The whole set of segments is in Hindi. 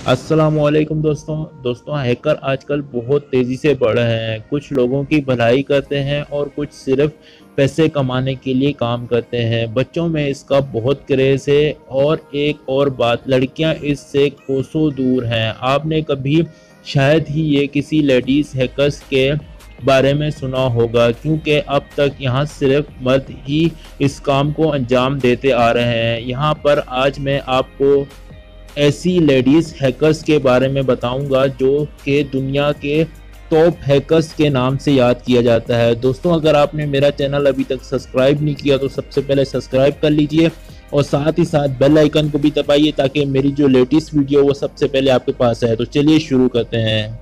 अस्सलामुअलैकुम दोस्तों हैकर आजकल बहुत तेज़ी से बढ़ रहे हैं। कुछ लोगों की भलाई करते हैं और कुछ सिर्फ पैसे कमाने के लिए काम करते हैं। बच्चों में इसका बहुत क्रेज़ है और एक और बात, लड़कियां इससे कोसों दूर हैं। आपने कभी शायद ही ये किसी लेडीज़ हैकर्स के बारे में सुना होगा, क्योंकि अब तक यहाँ सिर्फ मर्द ही इस काम को अंजाम देते आ रहे हैं। यहाँ पर आज मैं आपको ऐसी लेडीज़ हैकर्स के बारे में बताऊंगा जो कि दुनिया के टॉप हैकर्स के नाम से याद किया जाता है। दोस्तों, अगर आपने मेरा चैनल अभी तक सब्सक्राइब नहीं किया तो सबसे पहले सब्सक्राइब कर लीजिए और साथ ही साथ बेल आइकन को भी दबाइए ताकि मेरी जो लेटेस्ट वीडियो वो सबसे पहले आपके पास है। तो चलिए शुरू करते हैं।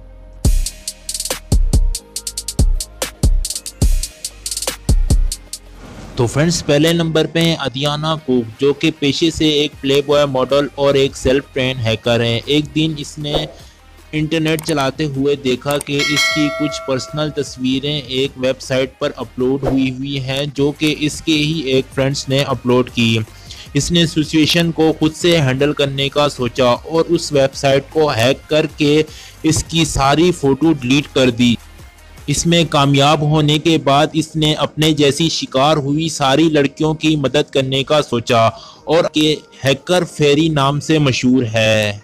तो फ्रेंड्स, पहले नंबर पे हैं अदियाना कुक, जो कि पेशे से एक प्लेबॉय मॉडल और एक सेल्फ ट्रेन हैकर हैं। एक दिन इसने इंटरनेट चलाते हुए देखा कि इसकी कुछ पर्सनल तस्वीरें एक वेबसाइट पर अपलोड हुई हैं, जो कि इसके ही एक फ्रेंड्स ने अपलोड की। इसने सिचुएशन को खुद से हैंडल करने का सोचा और उस वेबसाइट को हैक करके इसकी सारी फ़ोटो डिलीट कर दी। इसमें कामयाब होने के बाद इसने अपने जैसी शिकार हुई सारी लड़कियों की मदद करने का सोचा और के हैकर फेरी नाम से मशहूर है।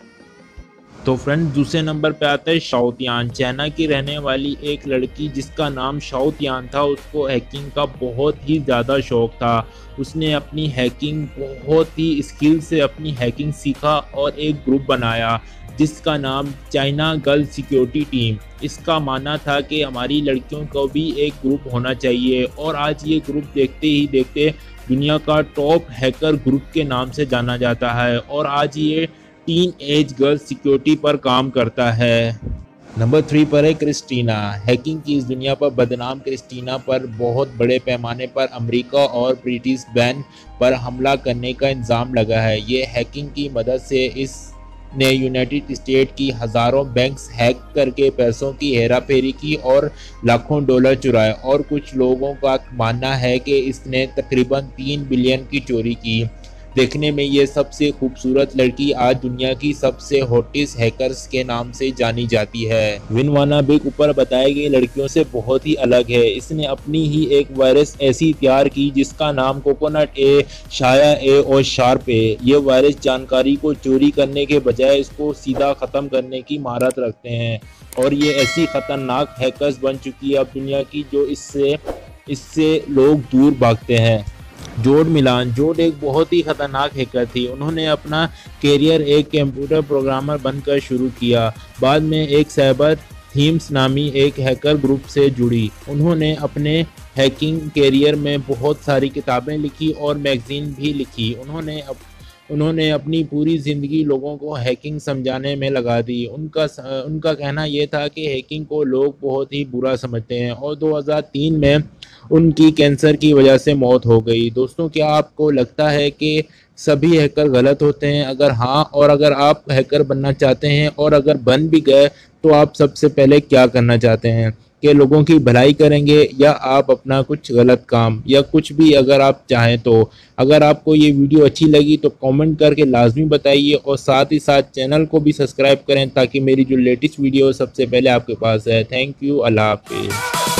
तो फ्रेंड, दूसरे नंबर पे आता है शाओतियान, चाइना की रहने वाली एक लड़की जिसका नाम शाओतियान था। उसको हैकिंग का बहुत ही ज़्यादा शौक था। उसने अपनी हैकिंग बहुत ही स्किल से अपनी हैकिंग सीखा और एक ग्रुप बनाया जिसका नाम चाइना गर्ल सिक्योरिटी टीम। इसका मानना था कि हमारी लड़कियों को भी एक ग्रुप होना चाहिए और आज ये ग्रुप देखते ही देखते दुनिया का टॉप हैकर ग्रुप के नाम से जाना जाता है और आज ये टीन एज गर्ल सिक्योरिटी पर काम करता है। नंबर 3 पर है क्रिस्टीना। हैकिंग की इस दुनिया पर बदनाम क्रिस्टीना पर बहुत बड़े पैमाने पर अमेरिका और ब्रिटिश बैंक पर हमला करने का इल्ज़ाम लगा है। ये हैकिंग की मदद से ने यूनाइटेड स्टेट की हज़ारों बैंक्स हैक करके पैसों की हेराफेरी की और लाखों डॉलर चुराए। और कुछ लोगों का मानना है कि इसने तकरीबन 3 बिलियन की चोरी की। देखने में ये सबसे खूबसूरत लड़की आज दुनिया की सबसे हॉटेस्ट हैकर्स के नाम से जानी जाती है। विनवाना बिग ऊपर बताई गई लड़कियों से बहुत ही अलग है। इसने अपनी ही एक वायरस ऐसी तैयार की जिसका नाम कोकोनट ए, शाया ए और शार्प ए। ये वायरस जानकारी को चोरी करने के बजाय इसको सीधा ख़त्म करने की महारत रखते हैं और ये ऐसी ख़तरनाक हैकर्स बन चुकी है अब दुनिया की, जो इससे लोग दूर भागते हैं। जोड एक बहुत ही ख़तरनाक हैकर थी। उन्होंने अपना करियर एक कंप्यूटर प्रोग्रामर बनकर शुरू किया। बाद में एक साइबर थीम्स नामी एक हैकर ग्रुप से जुड़ी। उन्होंने अपने हैकिंग करियर में बहुत सारी किताबें लिखी और मैगज़ीन भी लिखी। उन्होंने अपनी पूरी ज़िंदगी लोगों को हैकिंग समझाने में लगा दी। उनका कहना यह था कि हैकिंग को लोग बहुत ही बुरा समझते हैं और 2003 में उनकी कैंसर की वजह से मौत हो गई। दोस्तों, क्या आपको लगता है कि सभी हैकर गलत होते हैं? अगर हाँ, और अगर आप हैकर बनना चाहते हैं और अगर बन भी गए तो आप सबसे पहले क्या करना चाहते हैं? कि लोगों की भलाई करेंगे या आप अपना कुछ गलत काम या कुछ भी अगर आप चाहें तो? अगर आपको ये वीडियो अच्छी लगी तो कमेंट करके लाजमी बताइए और साथ ही साथ चैनल को भी सब्सक्राइब करें ताकि मेरी जो लेटेस्ट वीडियो सबसे पहले आपके पास है। Thank you. अल्लाह हाफिज़।